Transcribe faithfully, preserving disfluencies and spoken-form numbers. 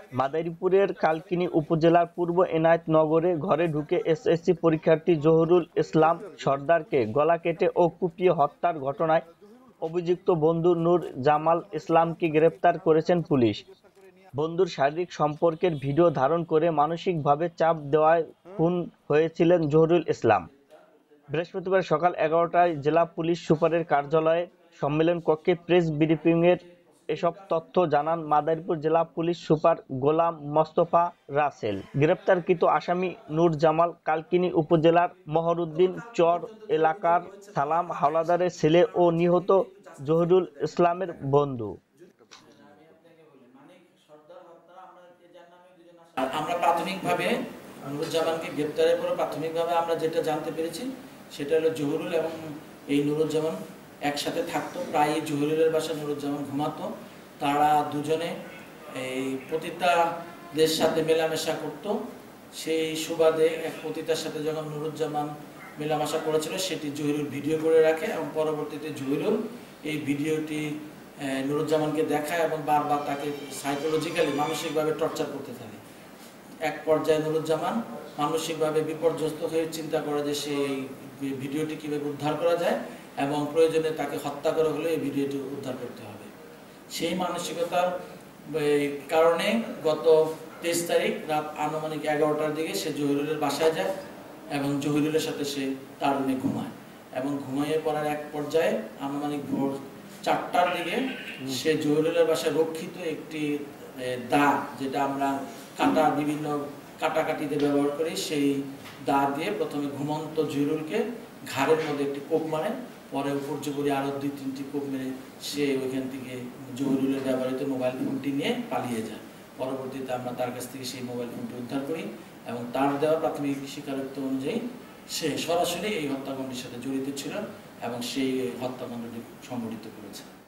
মাদারীপুরের কালকিনি উপজেলার পূর্ব এনায়েতনগরে ঘরে ঢুকে এসএসসি পরীক্ষার্থী জহুরুল ইসলাম সরদারকে গলা কেটে ও কুপিয়ে হত্যার ঘটনায় অভিযুক্ত বন্ধু নূর জামাল ইসলামকে গ্রেপ্তার করেছেন পুলিশ। বন্ধুর শারীরিক সম্পর্কের ভিডিও ধারণ করে মানসিকভাবে চাপ দেওয়ায় খুন হয়েছিলেন জহুরুল ইসলাম। বৃহস্পতিবার সকাল এগারোটায় জেলা পুলিশ সুপারের কার্যালয়ে সম্মেলন কক্ষে প্রেস ব্রিফিংয়ের এসব তথ্য জানান মাদারীপুর জেলা পুলিশ সুপার গোলাম মোস্তফা রাসেল। গ্রেপ্তারকৃত আসামি নূর জামাল কালকিনি উপজেলার মহরউদ্দিন চর এলাকার সালাম হাওলাদারের ছেলে ও নিহত জহুরুল ইসলামের বন্ধু। আমরা প্রাথমিকভাবে নুরুজ্জামানকে গ্রেপ্তারের পরে প্রাথমিকভাবে আমরা যেটা জানতে পেরেছি সেটা হলো জহুরুল এবং এই নুরুজ্জামান একসাথে থাকতো। প্রায় জহুরুলের বাসায় নুরুজ্জামান ঘুমাতো। তারা দুজনে এই পতিতাদের সাথে মেলামেশা করত। সেই সুবাদে এক পতিতার সাথে যখন নুরুজ্জামান মেলামেশা করেছিল সেটি জহুরুল ভিডিও করে রাখে এবং পরবর্তীতে জহুরুল এই ভিডিওটি নুরুজ্জামানকে দেখায় এবং বারবার তাকে সাইকোলজিক্যালি মানসিকভাবে টর্চার করতে থাকে। এক পর্যায়ে নুরুজ্জামান মানসিকভাবে বিপর্যস্ত হয়ে চিন্তা করে যে সেই ভিডিওটি কীভাবে উদ্ধার করা যায় এবং প্রয়োজনে তাকে হত্যা করা হলে এই ভিডিওটি উদ্ধার করতে হবে। সেই মানসিকতার কারণে গত তেইশ তারিখ রাত আনুমানিক এগারোটার দিকে সে জহিরুলের বাসায় যায় এবং জহিরুলের সাথে সে তার রুমে ঘুমায় এবং ঘুমাইয়ে পড়ার এক পর্যায়ে আনুমানিক ভোর চারটার দিকে সে জহিরুলের বাসায় রক্ষিত একটি দা, যেটা আমরা কাটা বিভিন্ন কাটাকাটিতে ব্যবহার করি, সেই দা দিয়ে প্রথমে ঘুমন্ত জহিরুলকে ঘাড়ের মধ্যে একটি কোপ মারে। পরে উপর্যুপরি আরও দুই তিনটি কোপ মেরে সে ওইখান থেকে জহিরুলের ব্যবহৃত মোবাইল ফোনটি নিয়ে পালিয়ে যায়। পরবর্তীতে আমরা তার কাছ থেকে সেই মোবাইল ফোনটি উদ্ধার করি এবং তার দেওয়া প্রাথমিক স্বীকারোক্তি অনুযায়ী সে সরাসরি এই হত্যাকাণ্ডের সাথে জড়িত ছিল এবং সেই হত্যাকাণ্ডটি সংঘটিত করেছে।